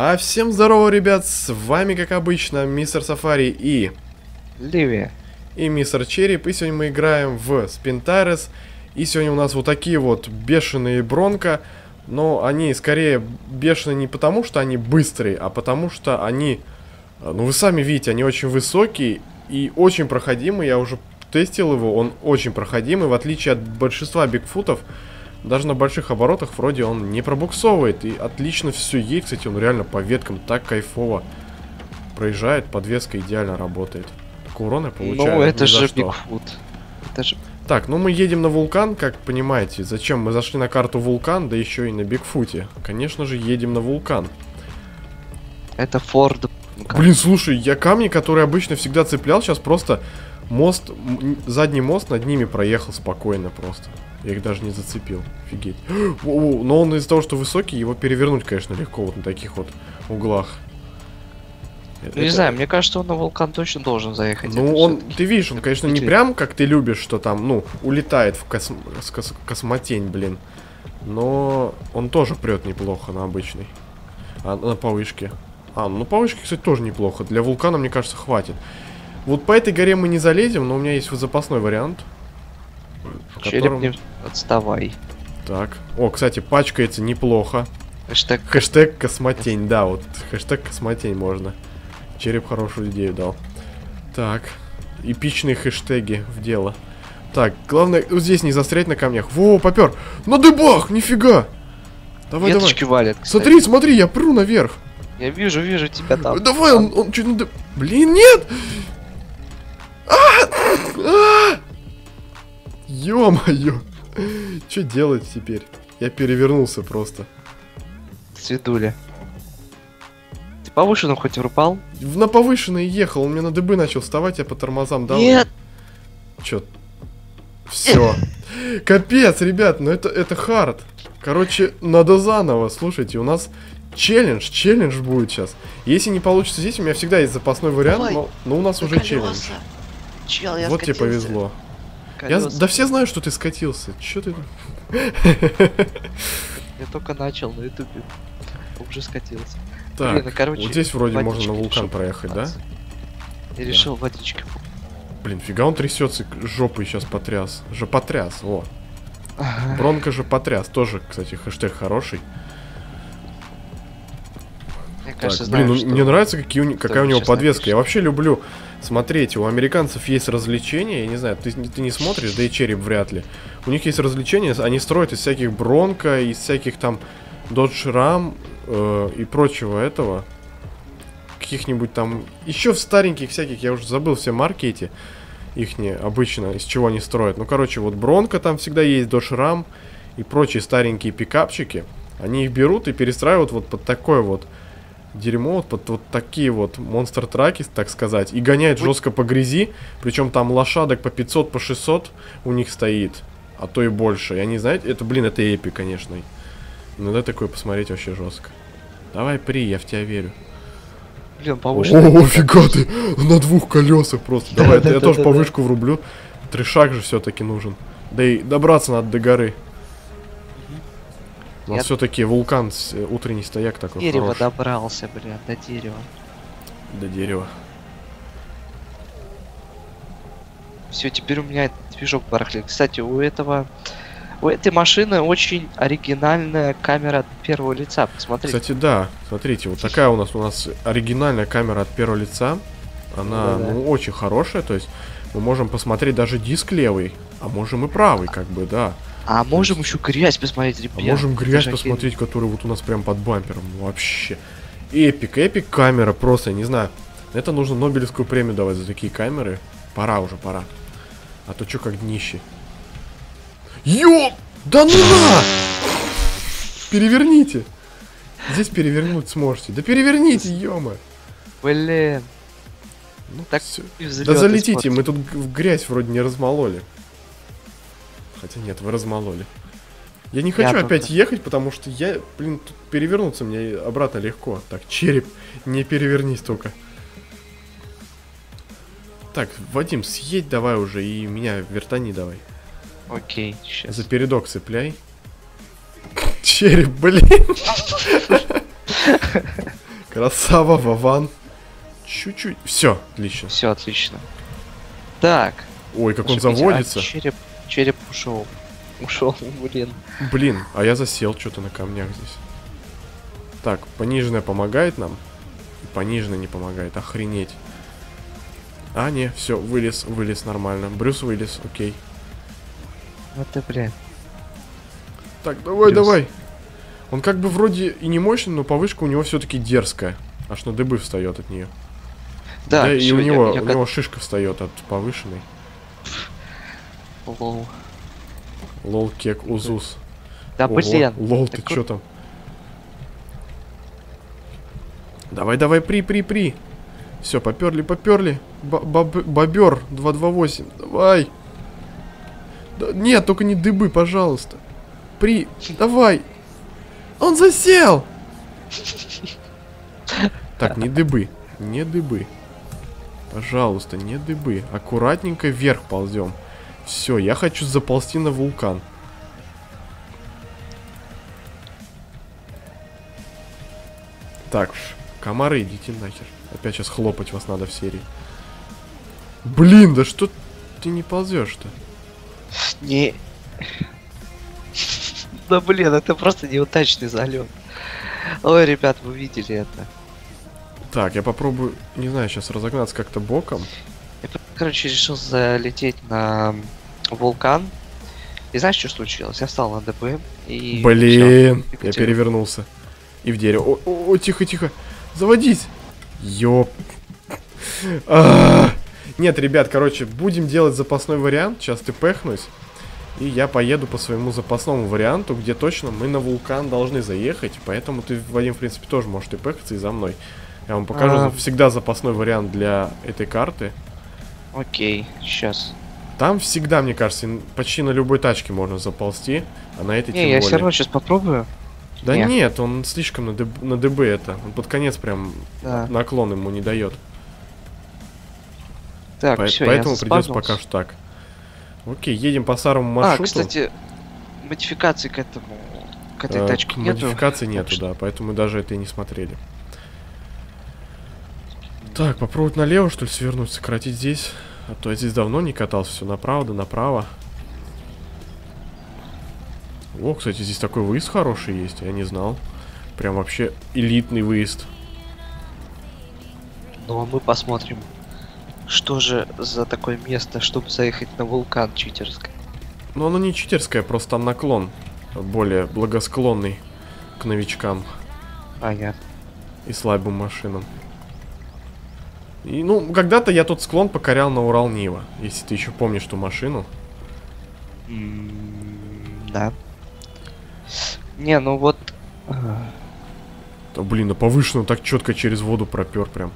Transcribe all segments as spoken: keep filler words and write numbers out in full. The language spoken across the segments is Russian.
А всем здорово, ребят, с вами, как обычно, мистер Сафари и... Ливия. И мистер Череп, и сегодня мы играем в Спинтарес. И сегодня у нас вот такие вот бешеные Бронко. Но они скорее бешеные не потому, что они быстрые, а потому что они... Ну вы сами видите, они очень высокие и очень проходимые. Я уже тестил его, он очень проходимый, в отличие от большинства бигфутов. Даже на больших оборотах вроде он не пробуксовывает. И отлично все едет. Кстати, он реально по веткам так кайфово проезжает. Подвеска идеально работает. Такого урона я получаю. Ну, это же бигфут. Это же... Так, ну мы едем на вулкан, как понимаете. Зачем? Мы зашли на карту вулкан, да еще и на бигфуте. Конечно же, едем на вулкан. Это Форд. Блин, слушай, я камни, которые обычно всегда цеплял, сейчас просто мост, задний мост над ними проехал спокойно просто. Я их даже не зацепил. Офигеть. Но он из-за того, что высокий, его перевернуть, конечно, легко вот на таких вот углах. Ну, это... не знаю, мне кажется, он на вулкан точно должен заехать. Ну, он, ты видишь, он, конечно, не прям, как ты любишь, что там, ну, улетает в кос... кос... космотень, блин. Но он тоже прет неплохо на обычный. А на повышке. А, ну, повышки, кстати, тоже неплохо. Для вулкана, мне кажется, хватит. Вот по этой горе мы не залезем, но у меня есть вот запасной вариант. Череп, котором... не отставай. Так. О, кстати, пачкается неплохо. Хэштег... Хэштег космотень, да, вот хэштег космотень можно. Череп хорошую идею дал. Так. Эпичные хэштеги в дело. Так, главное, вот здесь не застрять на камнях. Во, попер. На дыбах, нифига. Давай, Веточки давай. валят, кстати. Смотри, смотри, я пру наверх. Я вижу, вижу тебя там. Давай, он, он чуть надо... Блин, нет! Ё-моё! Что делать теперь? Я перевернулся просто. Свидуля. Ты повышенным хоть упал? На повышенный ехал, он мне на дыбы начал вставать, я по тормозам дал. Нет! Чё? Все. Капец, ребят, ну это, это хард. Короче, надо заново. Слушайте, у нас челлендж, челлендж будет сейчас. Если не получится здесь, у меня всегда есть запасной вариант, Давай. но, но у нас Да уже колеса. челлендж. Чел, я Вот тебе скатился. повезло. Я, Колеса. да все знают, что ты скатился. Чё ты... Я только начал на ютубе. Уже скатился. Так, Блин, ну, короче, вот здесь вроде можно на водички вулкан решил проехать, да? покупаться. Я решил водички. Блин, фига он трясется, жопой сейчас потряс. Же потряс, о. Ага. Бронко же потряс. Тоже, кстати, хэштег хороший. Мне Так, кажется, блин, знаю, ну, что... мне нравится, какие у, не- какая у него сейчас подвеска. напишет. Я вообще люблю смотреть. У американцев есть развлечения. Я не знаю, ты, ты не смотришь, да и Череп вряд ли. У них есть развлечения. Они строят из всяких Бронко, из всяких там Dodge Ram э, и прочего этого. Каких-нибудь там... Еще в стареньких всяких, я уже забыл все марки эти. Ихние обычно, из чего они строят. Ну, короче, вот Бронко там всегда есть, Dodge Ram и прочие старенькие пикапчики. Они их берут и перестраивают вот под такой вот дерьмо, вот под вот такие вот монстр-траки, так сказать. И гоняют жестко по грязи. Причем там лошадок по пятьсот, по шестьсот у них стоит. А то и больше. И они, знаете, это, блин, это эпик, конечно. Надо такое посмотреть вообще жестко. Давай, при, я в тебя верю. Блин, повышенный. О, фига ты! На двух колесах просто. Давай, я тоже повышку врублю. Трешак же все-таки нужен. Да и добраться надо до горы. У нас все-таки вулкан, утренний стояк такой Дерево хороший. добрался, блин, до дерева. До дерева. Все, теперь у меня движок барахлит. Кстати, у этого... У этой машины очень оригинальная камера от первого лица. Посмотрите. Кстати, да. Смотрите, вот такая у нас у нас оригинальная камера от первого лица. Она, Да-да. ну, очень хорошая. То есть мы можем посмотреть даже диск левый, а можем и правый, как бы, да. А можем еще грязь посмотреть, ребят. А можем грязь Даже посмотреть, которая вот у нас прям под бампером. Вообще. Эпик, эпик камера просто, я не знаю. Это нужно Нобелевскую премию давать за такие камеры. Пора уже, пора. А то чё как днище. Ёп! Да ну на! Переверните. Здесь перевернуть сможете. Да переверните, ёма. Блин. Ну, Так всё. и взлёт Да залетите, испортил. мы тут в грязь вроде не размололи. Хотя нет, вы размололи. Я не хочу Я опять только. ехать, потому что я, блин, тут перевернуться мне обратно легко. Так, Череп, не перевернись только. Так, Вадим, съедь давай уже и меня вертани давай. Окей, сейчас. За передок цепляй. Череп, блин. Красава, Вован. Чуть-чуть. Все, отлично. Все отлично. Так. Ой, как он Нажмите, заводится. а, череп, череп ушел. Ушел, блин. Блин, а я засел что-то на камнях здесь. Так, пониженная помогает нам. Пониженная не помогает. Охренеть. А, не, все, вылез, вылез нормально. Брюс вылез, окей. Вот ты, блин. Так, давай, Брюс. давай. Он как бы вроде и не мощный, но повышка у него все-таки дерзкая. Аж на дыбы встает от нее. Да, Да, и всё, у я- него, я у как- него шишка встает от повышенной. Лол. Лол кек узус. Да, Ого, блин. Лол, ты Так чё там? Давай, давай, при, при, при. Все, поперли, поперли. Бобер два два восемь. Давай. Да, нет, только не дыбы, пожалуйста. При, давай. Он засел. Так, не дыбы. Не дыбы. Пожалуйста, не дыбы. Аккуратненько вверх ползем. Все, я хочу заползти на вулкан. Так, комары, идите нахер. Опять сейчас хлопать вас надо в серии. Блин, да что ты не ползешь-то? Не. Да блин, это просто неудачный залет. Ой, ребят, вы видели это. Так, я попробую, не знаю, сейчас разогнаться как-то боком. Я, короче, решил залететь на вулкан. И знаешь, что случилось? Я встал на ДБ и... Блин, всё, я перевернулся. И в дерево. О, о, о, тихо, тихо. Заводись. Ёп. А-а-а. Нет, ребят, короче, будем делать запасной вариант. Сейчас ты пехнусь. И я поеду по своему запасному варианту, где точно мы на вулкан должны заехать. Поэтому ты, Вадим, в принципе, тоже можешь и пехаться и за мной. Я вам покажу А. всегда запасной вариант для этой карты. Окей, сейчас. Там всегда, мне кажется, н- почти на любой тачке можно заползти, а на этой Не, тем я более. все равно сейчас попробую. Да Не. нет, он слишком на, дб, на ДБ это. Он под конец прям Да. наклон ему не дает. Так, По- все, поэтому я придется заспавнился. пока что так. Окей, едем по старому А, маршруту. кстати, модификации к этому, к этой Э, тачке к нету. модификации так нету, что- да, поэтому мы даже это и не смотрели. Так, попробовать налево, что ли, свернуть, сократить здесь. А то я здесь давно не катался, все направо да направо. О, кстати, здесь такой выезд хороший есть, я не знал. Прям вообще элитный выезд. Ну, а мы посмотрим, что же за такое место, чтобы заехать на вулкан читерское. Но оно не читерское, просто там наклон более благосклонный к новичкам Понятно. и слабым машинам. И, ну, когда-то я тот склон покорял на Урал Нива, если ты еще помнишь ту машину. М, Да. Не, ну вот... э, Да блин, на повышенную так четко через воду пропер прям.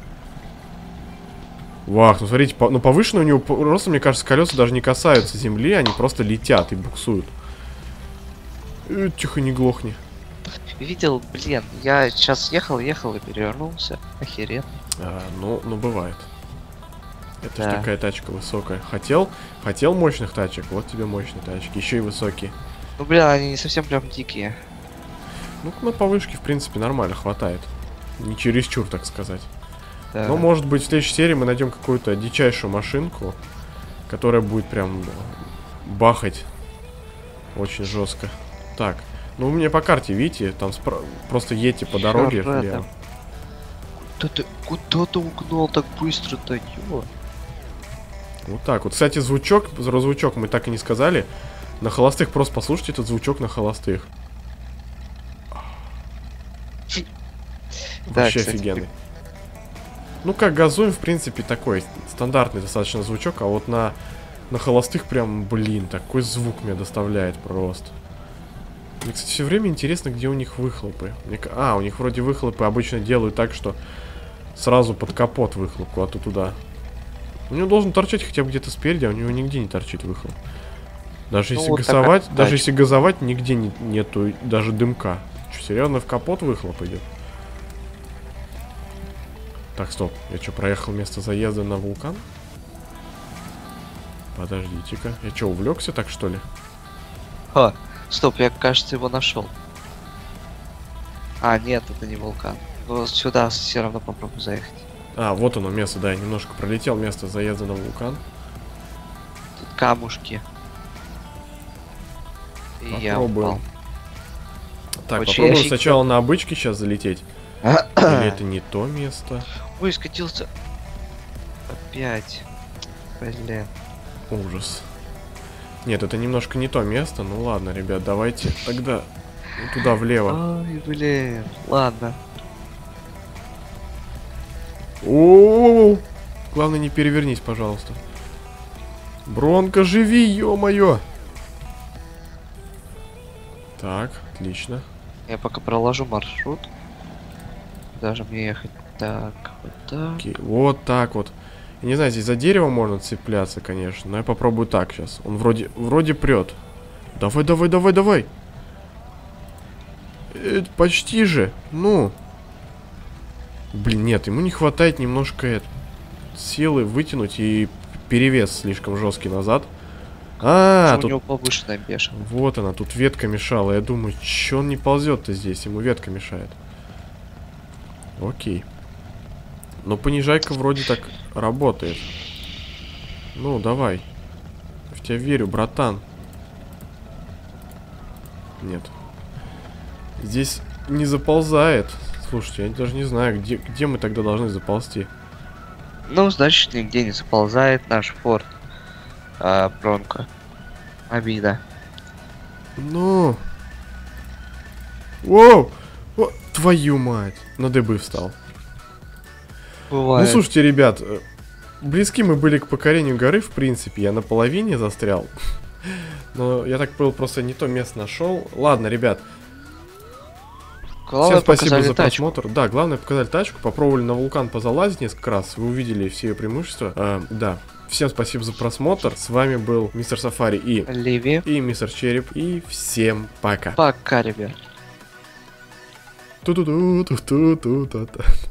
Вах, ну смотрите, по, ну повышенную у него просто, мне кажется, колеса даже не касаются земли, они просто летят и буксуют. Э, тихо, не глохни. Видел, блин, я сейчас ехал, ехал и перевернулся. Охеренно. А, ну, ну бывает. Это ж Да. такая тачка высокая. Хотел, хотел мощных тачек, вот тебе мощные тачки, еще и высокие. Ну, блин, они не совсем прям дикие. Ну, на повышке, в принципе, нормально хватает. Не чересчур, так сказать. Да. Но, может быть, в следующей серии мы найдем какую-то дичайшую машинку, которая будет прям бахать очень жестко. Так, ну у меня по карте, видите, там спро- просто едьте по дороге Чёрт, влево. Куда ты, куда ты угнал так быстро-то, ё? Вот так вот. Кстати, звучок, звучок мы так и не сказали. На холостых просто послушайте этот звучок на холостых. Да, Вообще кстати, офигенный. Ну, как газуем, в принципе, такой стандартный достаточно звучок, а вот на, на холостых прям, блин, такой звук мне доставляет просто. Мне, кстати, все время интересно, где у них выхлопы. Мне ка- а, у них вроде выхлопы обычно делают так, что сразу под капот выхлоп, куда-то туда. У него должен торчать хотя бы где-то спереди, а у него нигде не торчит выхлоп. Даже Ну, если вот газовать, такая даже тачка. если газовать, нигде не- нету даже дымка. Что, серьезно, в капот выхлоп идет? Так, стоп. Я что, проехал место заезда на вулкан? Подождите-ка. Я что, увлекся так, что ли? Стоп, я, кажется, его нашел. А, нет, это не вулкан. Но сюда все равно попробую заехать. А, вот оно место, да, я немножко пролетел место заезда на вулкан. Тут камушки. И я Попробуем. упал. Так, Короче, попробуем я сначала на обычке сейчас залететь. Или это не то место? Ой, скатился. Опять. Блин. Ужас. Нет, это немножко не то место. Ну ладно, ребят, давайте тогда туда влево. Ой, блин. Ладно. О, главное, не перевернись, пожалуйста. Бронко, живи, ё-моё. Так, отлично. Я пока проложу маршрут. Даже мне ехать так, вот так. Окей, вот так вот. Я не знаю, здесь за дерево можно цепляться, конечно. Но я попробую так сейчас. Он вроде, вроде прет. Давай, давай, давай, давай. Это почти же. Ну. Блин, нет, ему не хватает немножко э, силы вытянуть и перевес слишком жесткий назад. А, У тут... него повышенная бешеная. Вот она, тут ветка мешала. Я думаю, че он не ползет-то здесь? Ему ветка мешает. Окей. Но понижайка вроде так работает. Ну, давай. Я в тебя верю, братан. Нет. Здесь не заползает. Слушайте, я даже не знаю, где, где мы тогда должны заползти. Ну, значит, нигде не заползает наш форт. А, Бронко. Обида. Ну. Воу! О, твою мать! На дыбы встал. Бывает. Ну, слушайте, ребят, э, близки мы были к покорению горы, в принципе. Я на половине застрял. Но я так понял, просто не то место нашел. Ладно, ребят. Главное, Всем спасибо за тачку. просмотр. Да, главное показали тачку. Попробовали на вулкан позалазить несколько раз. Вы увидели все ее преимущества. Э, да. Всем спасибо за просмотр. С вами был Мистер Сафари и... Ливи. И Мистер Череп. И всем пока. Пока, ребят. Ту-ту-ту-ту-ту-ту-ту.